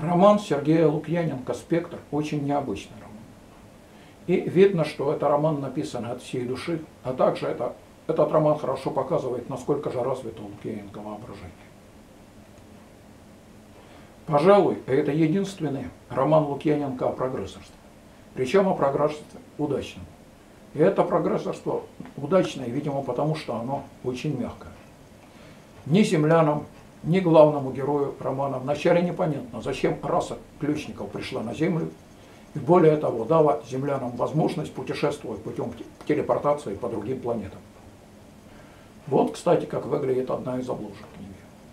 Роман Сергея Лукьяненко «Спектр» очень необычный роман. И видно, что это роман написан от всей души, а также этот роман хорошо показывает, насколько же развито у Лукьяненко воображение. Пожалуй, это единственный роман Лукьяненко о прогрессорстве. Причем о прогрессорстве удачном. И это прогрессорство удачное, видимо, потому что оно очень мягкое. Ни землянам, ни главному герою романа вначале непонятно, зачем раса ключников пришла на Землю, и более того, дала землянам возможность путешествовать путем телепортации по другим планетам. Вот, кстати, как выглядит одна из обложек книги.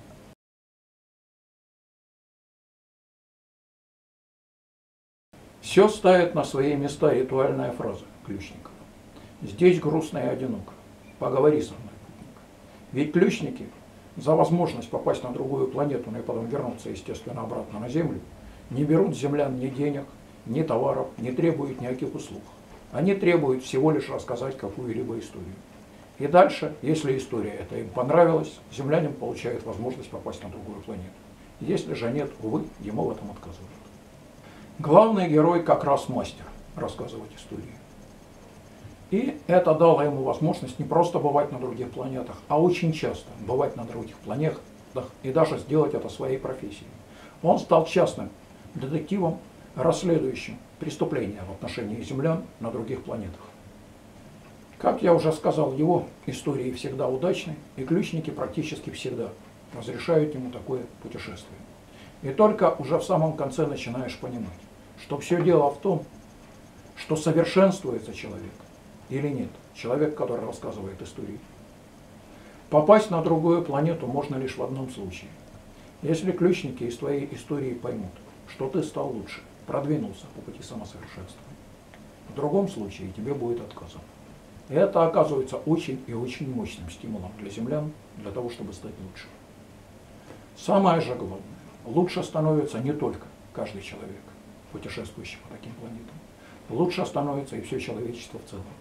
Все ставит на свои места ритуальная фраза ключников. Здесь грустно и одиноко. Поговори со мной, путник. Ведь ключники за возможность попасть на другую планету, ну и потом вернуться, естественно, обратно на Землю, не берут с землян ни денег, ни товаров, не требуют никаких услуг. Они требуют всего лишь рассказать какую-либо историю. И дальше, если история эта им понравилась, землянин получает возможность попасть на другую планету. Если же нет, увы, ему в этом отказывают. Главный герой как раз мастер рассказывать истории. И это дало ему возможность не просто бывать на других планетах, а очень часто бывать на других планетах и даже сделать это своей профессией. Он стал частным детективом, расследующим преступления в отношении землян на других планетах. Как я уже сказал, его истории всегда удачны, и ключники практически всегда разрешают ему такое путешествие. И только уже в самом конце начинаешь понимать, что все дело в том, что совершенствуется человек или нет, человек, который рассказывает истории. Попасть на другую планету можно лишь в одном случае. Если ключники из твоей истории поймут, что ты стал лучше, продвинулся по пути самосовершенствования. В другом случае тебе будет отказано. И это оказывается очень и очень мощным стимулом для землян, для того, чтобы стать лучше. Самое же главное, лучше становится не только каждый человек, путешествующий по таким планетам. Лучше становится и все человечество в целом.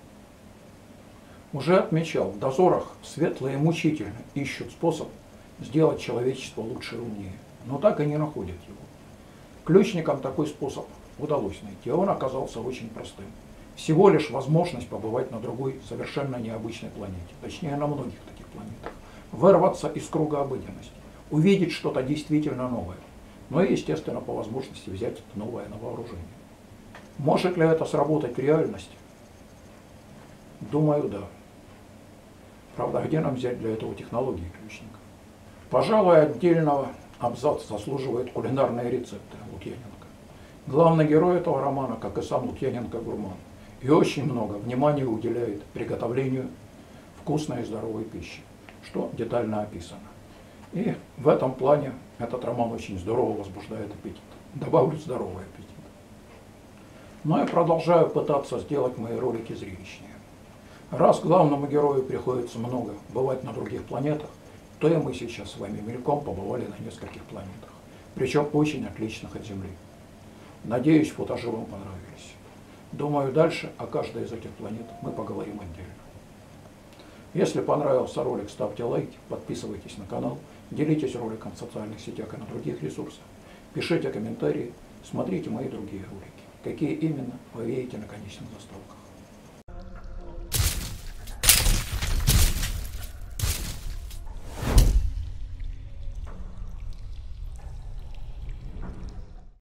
Уже отмечал, в дозорах светлые мучительно ищут способ сделать человечество лучше и умнее, но так и не находят его. Ключникам такой способ удалось найти, он оказался очень простым. Всего лишь возможность побывать на другой совершенно необычной планете, точнее на многих таких планетах, вырваться из круга обыденности, увидеть что-то действительно новое, но и, естественно, по возможности взять это новое на вооружение. Может ли это сработать в реальности? Думаю, да. Правда, где нам взять для этого технологии ключников? Пожалуй, отдельного абзаца заслуживают кулинарные рецепты Лукьяненко. Главный герой этого романа, как и сам Лукьяненко, гурман, и очень много внимания уделяет приготовлению вкусной и здоровой пищи, что детально описано. И в этом плане этот роман очень здорово возбуждает аппетит. Добавлю здоровый аппетит. Но я продолжаю пытаться сделать мои ролики зрелищнее. Раз главному герою приходится много бывать на других планетах, то и мы сейчас с вами мельком побывали на нескольких планетах, причем очень отличных от Земли. Надеюсь, футажи вам понравились. Думаю, дальше о каждой из этих планет мы поговорим отдельно. Если понравился ролик, ставьте лайки, подписывайтесь на канал, делитесь роликом в социальных сетях и на других ресурсах, пишите комментарии, смотрите мои другие ролики. Какие именно, вы видите на конечных заставках.